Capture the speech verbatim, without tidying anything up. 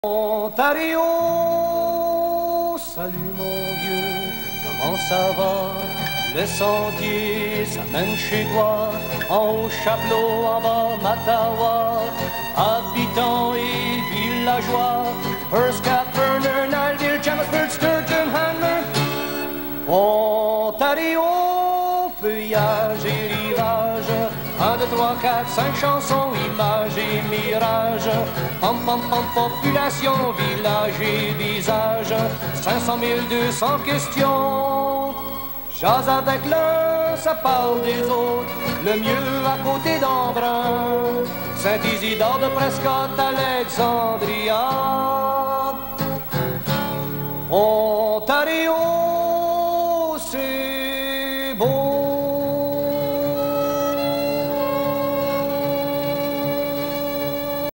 Ontario, salut mon vieux, comment ça va? Le sentier, ça mène chez toi, en haut Chapelot, en bas Mattawa, habitants et villageois, Herscat, Ferner, Nileville, Chelmsford, Sturgeon, Hanmer. Ontario, feuillage et rivage, un, deux, trois, quatre, cinq chansons, images et mirages, pam, pam, pam, population, village et visage, cinq cent mille, deux cents questions. Jase avec l'un, ça parle des autres, le mieux à côté d'Embrun, Saint-Isidore de Prescott, Alexandria.